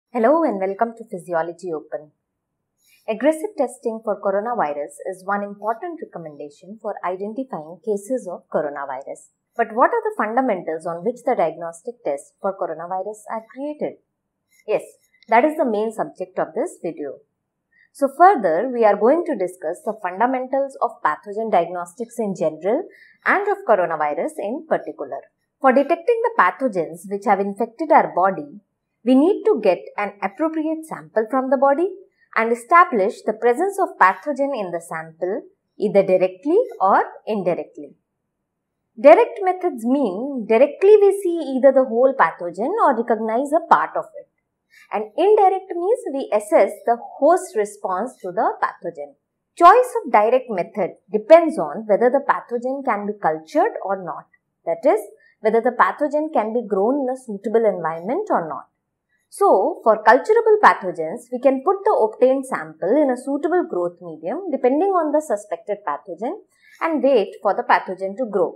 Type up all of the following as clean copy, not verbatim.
Hello and welcome to Physiologyopen. Aggressive testing for coronavirus is one important recommendation for identifying cases of coronavirus. But what are the fundamentals on which the diagnostic tests for coronavirus are created? Yes, that is the main subject of this video. So further, we are going to discuss the fundamentals of pathogen diagnostics in general and of coronavirus in particular. For detecting the pathogens which have infected our body, we need to get an appropriate sample from the body and establish the presence of pathogen in the sample either directly or indirectly. Direct methods mean directly we see either the whole pathogen or recognize a part of it. And indirect means we assess the host response to the pathogen. Choice of direct method depends on whether the pathogen can be cultured or not. That is, whether the pathogen can be grown in a suitable environment or not. So, for culturable pathogens, we can put the obtained sample in a suitable growth medium depending on the suspected pathogen and wait for the pathogen to grow.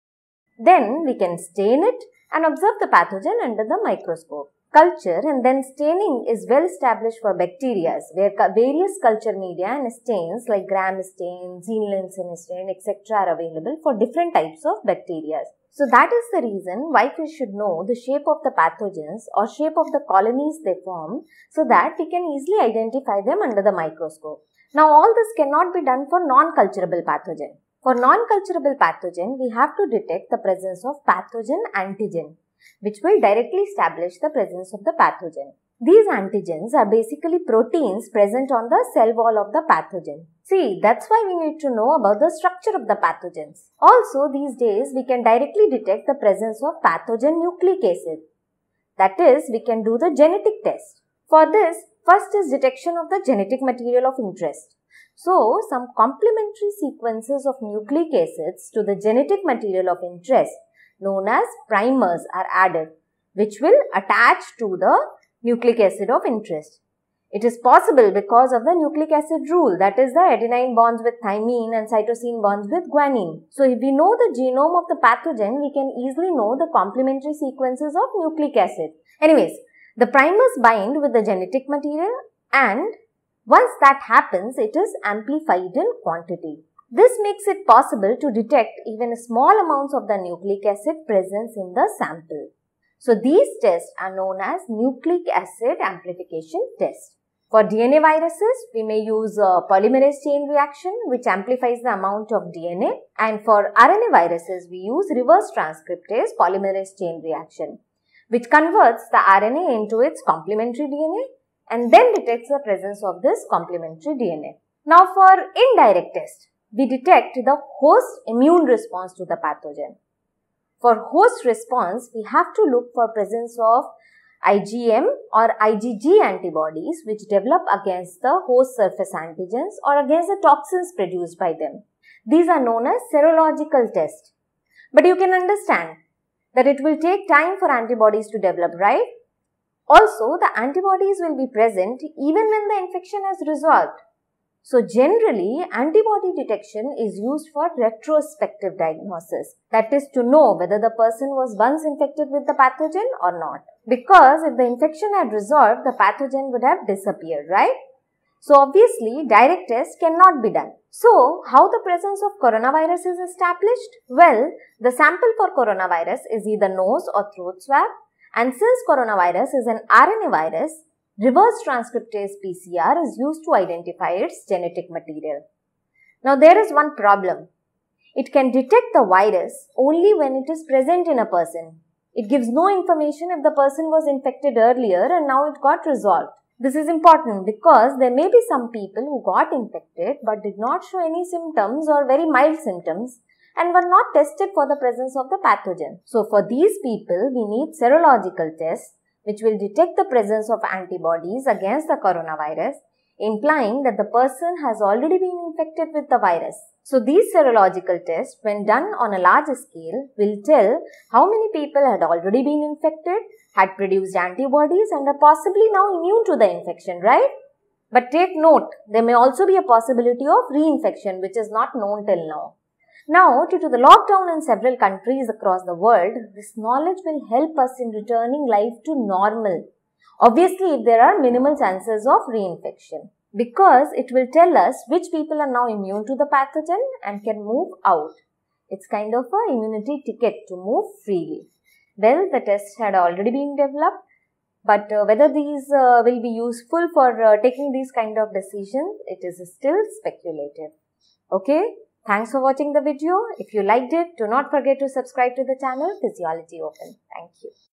Then we can stain it and observe the pathogen under the microscope. Culture and then staining is well established for bacteria where various culture media and stains like gram stain, xenolin stain, etc. are available for different types of bacteria. So that is the reason why we should know the shape of the pathogens or shape of the colonies they form so that we can easily identify them under the microscope. Now all this cannot be done for non-culturable pathogen. For non-culturable pathogen, we have to detect the presence of pathogen antigen, which will directly establish the presence of the pathogen. These antigens are basically proteins present on the cell wall of the pathogen. See, that's why we need to know about the structure of the pathogens. Also, these days, we can directly detect the presence of pathogen nucleic acid. That is, we can do the genetic test. For this, first is detection of the genetic material of interest. So, some complementary sequences of nucleic acids to the genetic material of interest known as primers are added, which will attach to the nucleic acid of interest. It is possible because of the nucleic acid rule, that is the adenine bonds with thymine and cytosine bonds with guanine. So, if we know the genome of the pathogen, we can easily know the complementary sequences of nucleic acid. Anyways, the primers bind with the genetic material and once that happens, it is amplified in quantity. This makes it possible to detect even small amounts of the nucleic acid presence in the sample. So, these tests are known as nucleic acid amplification test. For DNA viruses, we may use a polymerase chain reaction which amplifies the amount of DNA, and for RNA viruses, we use reverse transcriptase polymerase chain reaction which converts the RNA into its complementary DNA and then detects the presence of this complementary DNA. Now, for indirect test, we detect the host immune response to the pathogen. For host response, we have to look for presence of IgM or IgG antibodies which develop against the host surface antigens or against the toxins produced by them. These are known as serological tests. But you can understand that it will take time for antibodies to develop, right? Also, the antibodies will be present even when the infection has resolved. So, generally, antibody detection is used for retrospective diagnosis. That is to know whether the person was once infected with the pathogen or not. Because if the infection had resolved, the pathogen would have disappeared, right? So, obviously, direct test cannot be done. So, how the presence of coronavirus is established? Well, the sample for coronavirus is either nose or throat swab. And since coronavirus is an RNA virus, reverse transcriptase PCR is used to identify its genetic material. Now, there is one problem. It can detect the virus only when it is present in a person. It gives no information if the person was infected earlier and now it got resolved. This is important because there may be some people who got infected but did not show any symptoms or very mild symptoms and were not tested for the presence of the pathogen. So, for these people, we need serological tests which will detect the presence of antibodies against the coronavirus, implying that the person has already been infected with the virus. So, these serological tests, when done on a large scale, will tell how many people had already been infected, had produced antibodies and are possibly now immune to the infection, right? But take note, there may also be a possibility of reinfection which is not known till now. Now, due to the lockdown in several countries across the world, this knowledge will help us in returning life to normal Obviously, if there are minimal chances of reinfection, because it will tell us which people are now immune to the pathogen and can move out. It's kind of an immunity ticket to move freely. Well, the test had already been developed, but whether these will be useful for taking these kind of decisions, it is still speculative. Okay, thanks for watching the video. If you liked it, do not forget to subscribe to the channel Physiology Open. Thank you.